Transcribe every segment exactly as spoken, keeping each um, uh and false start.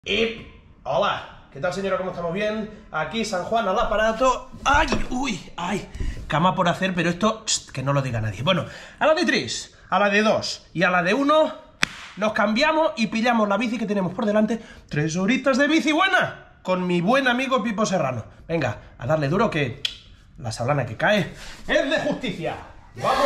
Y... hola, ¿qué tal, señora? ¿Cómo estamos? ¿Bien? Aquí San Juan al aparato. ¡Ay! ¡Uy! ¡Ay! Cama por hacer, pero esto... Tss, que no lo diga nadie. Bueno, a la de tres, a la de dos y a la de uno nos cambiamos y pillamos la bici que tenemos por delante. Tres horitas de bici buena con mi buen amigo Pipo Serrano. Venga, a darle duro que la sablana que cae es de justicia. ¡Vamos!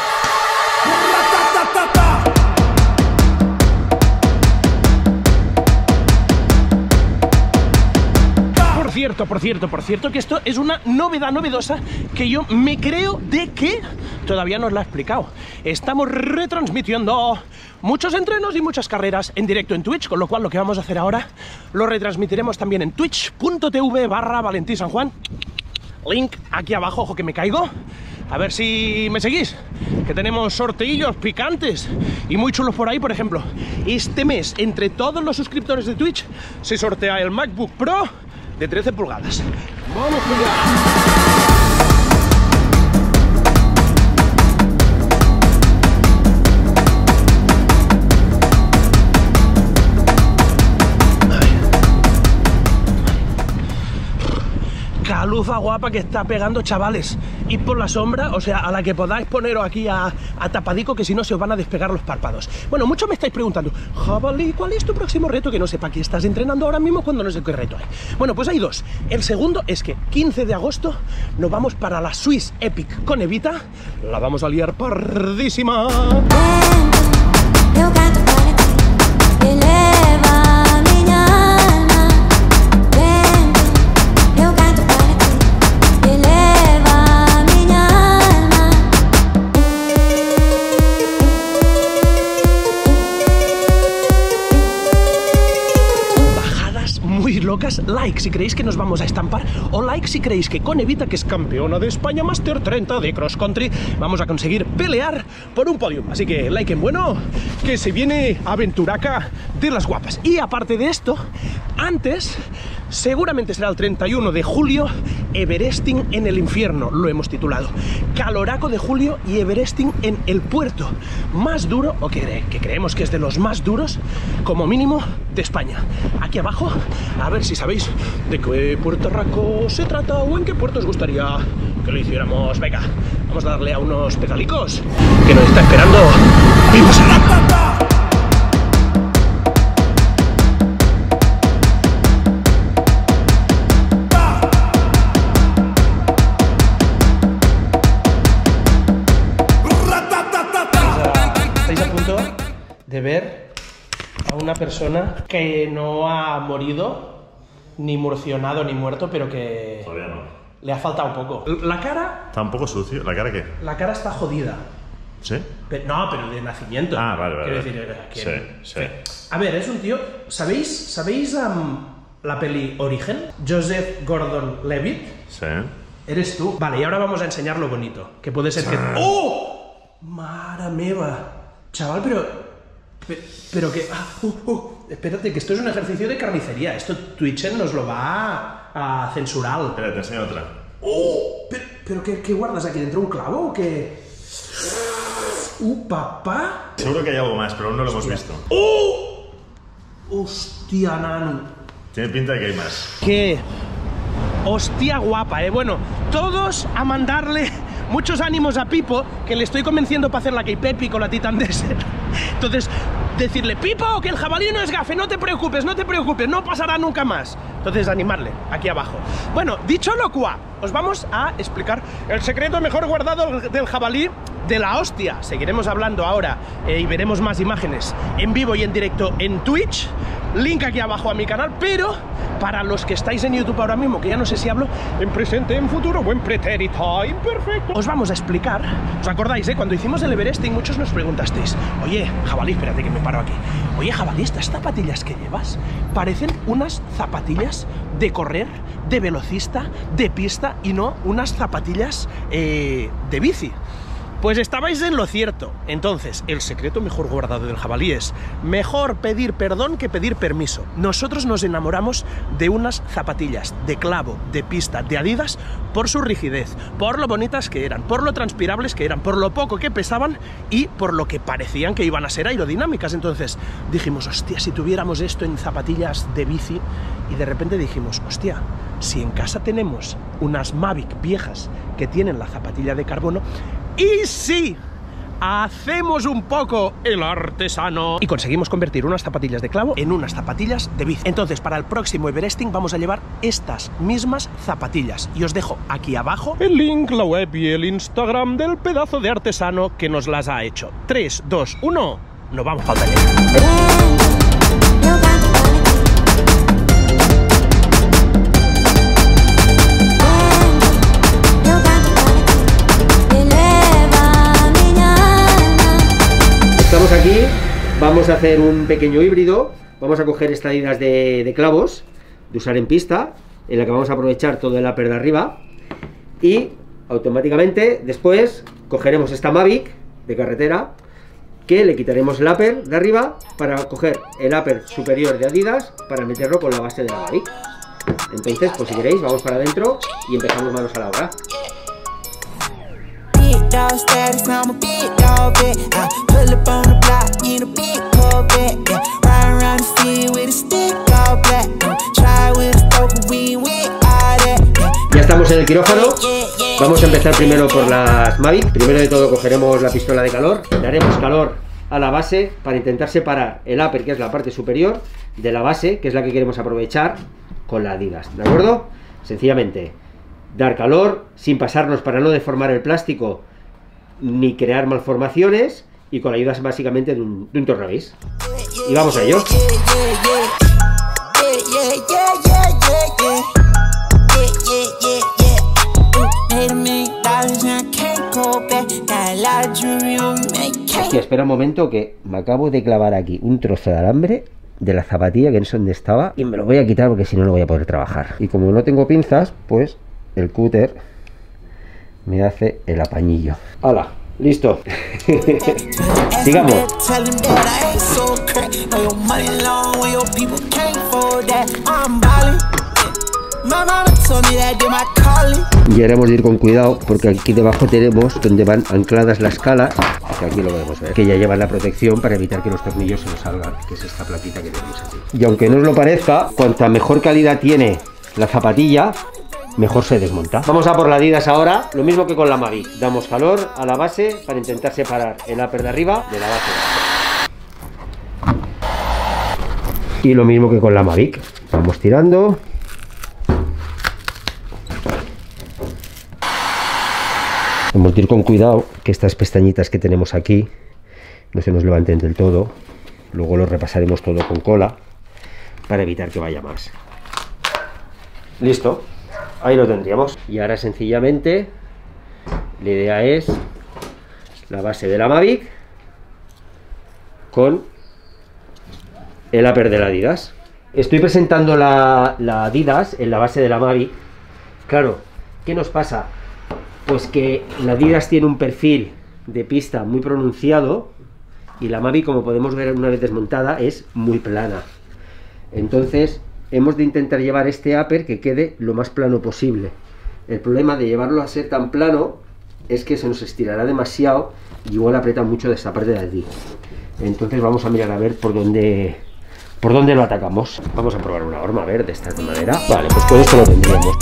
Por cierto, por cierto, por cierto, que esto es una novedad novedosa que yo me creo de que todavía no os la he explicado. Estamos retransmitiendo muchos entrenos y muchas carreras en directo en Twitch, con lo cual lo que vamos a hacer ahora lo retransmitiremos también en twitch punto tv barra Valentí San Juan. Link aquí abajo, ojo que me caigo. A ver si me seguís, que tenemos sorteillos picantes y muy chulos por ahí. Por ejemplo, este mes, entre todos los suscriptores de Twitch, se sortea el MacBook Pro de trece pulgadas. ¡Vamos allá! Caluza guapa que está pegando, chavales. Y por la sombra, o sea, a la que podáis poneros aquí a, a tapadico, que si no se os van a despegar los párpados. Bueno, muchos me estáis preguntando, Jabalí, ¿cuál es tu próximo reto? Que no sepa que estás entrenando ahora mismo cuando no sé qué reto hay. Bueno, pues hay dos. El segundo es que quince de agosto nos vamos para la Swiss Epic con Evita. La vamos a liar pardísima. Locas, like si creéis que nos vamos a estampar, o like si creéis que con Evita, que es campeona de España Master treinta de Cross Country, vamos a conseguir pelear por un podium. Así que like en bueno, que se viene aventuraca de las guapas. Y aparte de esto, antes, seguramente será el treinta y uno de julio, Everesting en el infierno, lo hemos titulado. Caloraco de julio y Everesting en el puerto más duro, o que, que creemos que es de los más duros, como mínimo, de España. Aquí abajo, a ver si sabéis de qué puertorraco se trata o en qué puerto os gustaría que lo hiciéramos. Venga, vamos a darle a unos pedalicos que nos está esperando Pipo Serrano. De ver a una persona que no ha morido, ni murcionado, ni muerto, pero que todavía no. Le ha faltado un poco. La cara... ¿Está un poco sucio? ¿La cara qué? La cara está jodida. ¿Sí? Pero, no, pero de nacimiento. Ah, vale, vale. Quiero decir, que, sí, sí. A ver, es un tío... ¿Sabéis, ¿sabéis um, la peli Origen? Joseph Gordon-Levitt. Sí. Eres tú. Vale, y ahora vamos a enseñar lo bonito. Que puede ser que... ¡Oh! ¡Mare meva! Chaval, pero... Pero que... Ah, uh, uh, espérate, que esto es un ejercicio de carnicería. Esto Twitch nos lo va a, a censurar. Espera, te enseño otra. ¡Oh! ¿Pero, pero qué, qué guardas aquí dentro? ¿Un clavo o qué? ¡Uh, papá! Seguro que hay algo más, pero aún no lo hemos visto. ¡Oh! ¡Hostia, nano! Tiene pinta de que hay más. ¿Qué? Hostia guapa, eh. Bueno, todos a mandarle muchos ánimos a Pipo, que le estoy convenciendo para hacer la Cape Epic o la Titan Desert. Entonces, decirle, Pipo, que el jabalí no es gafe, no te preocupes, no te preocupes, no pasará nunca más. Entonces, animarle, aquí abajo. Bueno, dicho lo cual, os vamos a explicar el secreto mejor guardado del jabalí de la hostia. Seguiremos hablando ahora eh, y veremos más imágenes en vivo y en directo en Twitch. Link aquí abajo a mi canal, pero para los que estáis en YouTube ahora mismo, que ya no sé si hablo en presente, en futuro o en pretérito imperfecto, os vamos a explicar. ¿Os acordáis, eh? Cuando hicimos el Everesting, muchos nos preguntasteis, oye, jabalí, espérate que me paro aquí. Oye, jabalí, estas zapatillas que llevas parecen unas zapatillas de correr, de velocista, de pista y no unas zapatillas eh, de bici. Pues estabais en lo cierto. Entonces, el secreto mejor guardado del jabalí es: mejor pedir perdón que pedir permiso. Nosotros nos enamoramos de unas zapatillas de clavo, de pista, de Adidas, por su rigidez, por lo bonitas que eran, por lo transpirables que eran, por lo poco que pesaban y por lo que parecían que iban a ser aerodinámicas. Entonces dijimos, hostia, si tuviéramos esto en zapatillas de bici. Y de repente dijimos, hostia, si en casa tenemos unas Mavic viejas que tienen la zapatilla de carbono, y si hacemos un poco el artesano y conseguimos convertir unas zapatillas de clavo en unas zapatillas de bici. Entonces, para el próximo Everesting vamos a llevar estas mismas zapatillas. Y os dejo aquí abajo el link, la web y el Instagram del pedazo de artesano que nos las ha hecho. tres, dos, uno, nos vamos para el taller. Estamos aquí, vamos a hacer un pequeño híbrido. Vamos a coger estas Adidas de, de clavos, de usar en pista, en la que vamos a aprovechar todo el upper de arriba. Y automáticamente después cogeremos esta Mavic de carretera, que le quitaremos el upper de arriba para coger el upper superior de Adidas para meterlo con la base de la Mavic. Entonces, pues si queréis, vamos para adentro y empezamos manos a la obra. Downstairs, I'm a big dog, I pull up on the block in a big Corvette, yeah. Ride around the city with a stick all black, try with a stroke, we went all that, yeah. Ya estamos en el quirófano. Vamos a empezar primero por las Mavic. Primero de todo cogeremos la pistola de calor, daremos calor a la base para intentar separar el upper, que es la parte superior, de la base, que es la que queremos aprovechar con la Adidas, ¿de acuerdo? Sencillamente dar calor sin pasarnos para no deformar el plástico ni crear malformaciones, y con la ayuda básicamente de un, de un tornavís. Y vamos a ello. Hostia, espera un momento, que me acabo de clavar aquí un trozo de alambre de la zapatilla que no sé dónde estaba, y me lo voy a quitar porque si no no voy a poder trabajar. Y como no tengo pinzas, pues el cúter me hace el apañillo. ¡Hala! ¡Listo! Sigamos. Y ahora hemos de ir con cuidado porque aquí debajo tenemos donde van ancladas las calas, que aquí lo podemos ver, que ya llevan la protección para evitar que los tornillos se nos salgan, que es esta plaquita que tenemos aquí. Y aunque no os lo parezca, cuanta mejor calidad tiene la zapatilla, mejor se desmonta. Vamos a por la Adidas ahora, lo mismo que con la Mavic. Damos calor a la base para intentar separar el upper de arriba de la base. Y lo mismo que con la Mavic. Vamos tirando. Vamos a ir con cuidado que estas pestañitas que tenemos aquí no se nos levanten del todo. Luego lo repasaremos todo con cola para evitar que vaya más. Listo. Ahí lo tendríamos. Y ahora sencillamente la idea es la base de la Mavic con el upper de la Adidas. Estoy presentando la, la Adidas en la base de la Mavic. Claro, ¿qué nos pasa? Pues que la Adidas tiene un perfil de pista muy pronunciado y la Mavic, como podemos ver una vez desmontada, es muy plana. Entonces hemos de intentar llevar este upper que quede lo más plano posible. El problema de llevarlo a ser tan plano es que se nos estirará demasiado y igual aprieta mucho de esta parte de aquí. Entonces vamos a mirar a ver por dónde por dónde lo atacamos. Vamos a probar una horma, a ver, de esta manera. Vale, pues con esto lo tendríamos.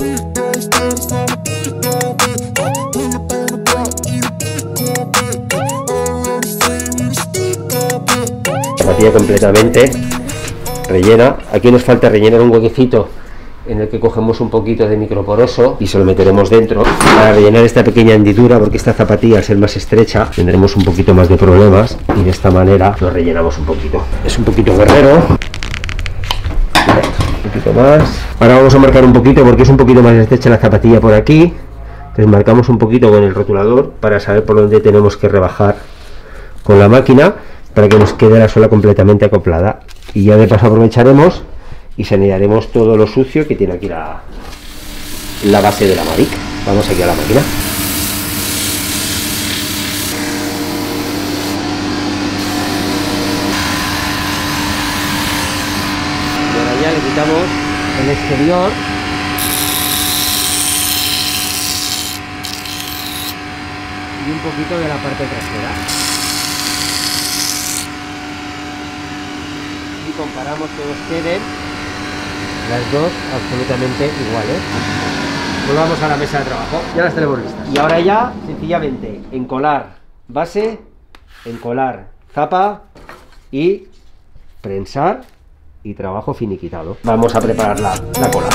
Zapatilla completamente rellena. Aquí nos falta rellenar un huequecito en el que cogemos un poquito de microporoso y se lo meteremos dentro para rellenar esta pequeña hendidura, porque esta zapatilla, al ser más estrecha, tendremos un poquito más de problemas y de esta manera lo rellenamos un poquito. Es un poquito guerrero. Un poquito más. Ahora vamos a marcar un poquito porque es un poquito más estrecha la zapatilla por aquí. Entonces marcamos un poquito con el rotulador para saber por dónde tenemos que rebajar con la máquina para que nos quede la suela completamente acoplada. Y ya de paso aprovecharemos y sanearemos todo lo sucio que tiene aquí la, la base de la Mavic. Vamos aquí a la máquina. quitamos el exterior. Y un poquito de la parte trasera. Y comparamos que nos queden las dos absolutamente iguales. Volvamos a la mesa de trabajo. Ya las tenemos listas. Y ahora ya, sencillamente, encolar base, encolar zapa y prensar y trabajo finiquitado. Vamos a preparar la, la cola.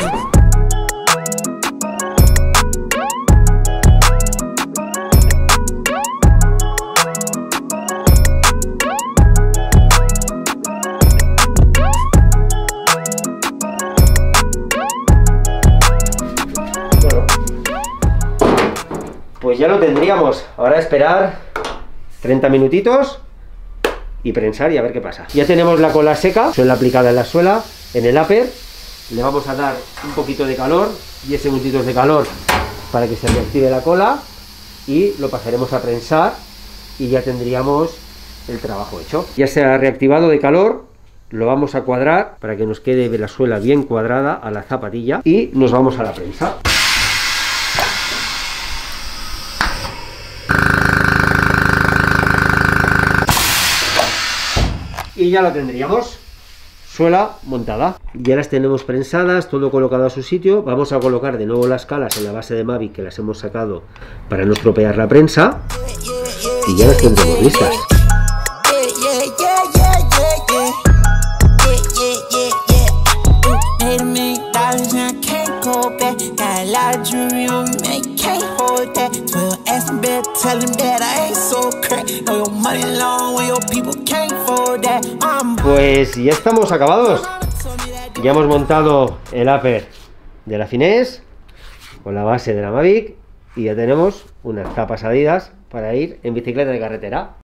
Pues ya lo tendríamos. Ahora esperar treinta minutitos y prensar y a ver qué pasa. Ya tenemos la cola seca, suela aplicada en la suela, en el upper. Le vamos a dar un poquito de calor, diez segunditos de calor para que se reactive la cola y lo pasaremos a prensar y ya tendríamos el trabajo hecho. Ya se ha reactivado de calor, lo vamos a cuadrar para que nos quede la suela bien cuadrada a la zapatilla y nos vamos a la prensa. Y ya lo tendríamos, suela montada. Ya las tenemos prensadas, todo colocado a su sitio. Vamos a colocar de nuevo las calas en la base de Mavic que las hemos sacado para no estropear la prensa. Y ya las tendremos listas. Pues ya estamos acabados. Ya hemos montado el upper de la Finesse con la base de la Mavic y ya tenemos unas zapas Adidas para ir en bicicleta de carretera.